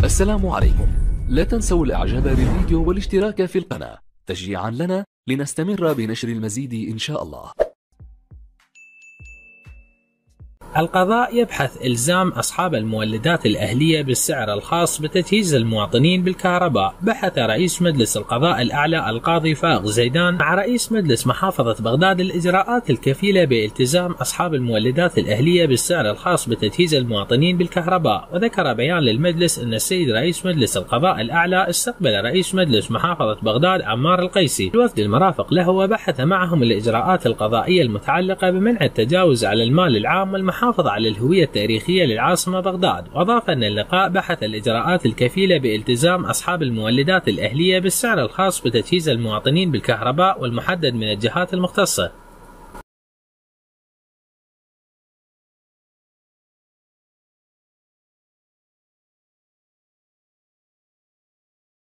السلام عليكم. لا تنسوا الاعجاب بالفيديو والاشتراك في القناة تشجيعا لنا لنستمر بنشر المزيد إن شاء الله. القضاء يبحث إلزام أصحاب المولدات الأهلية بالسعر الخاص بتجهيز المواطنين بالكهرباء. بحث رئيس مجلس القضاء الأعلى القاضي فائق زيدان مع رئيس مجلس محافظة بغداد الإجراءات الكفيلة بالتزام أصحاب المولدات الأهلية بالسعر الخاص بتجهيز المواطنين بالكهرباء. وذكر بيان للمجلس أن السيد رئيس مجلس القضاء الأعلى استقبل رئيس مجلس محافظة بغداد عمار القيسي الوفد المرافق له وبحث معهم الإجراءات القضائية المتعلقة بمنع التجاوز على المال العام والمحافظة على الهوية التاريخية للعاصمة بغداد. وأضاف أن اللقاء بحث الإجراءات الكفيلة بالتزام أصحاب المولدات الأهلية بالسعر الخاص بتجهيز المواطنين بالكهرباء والمحدد من الجهات المختصة.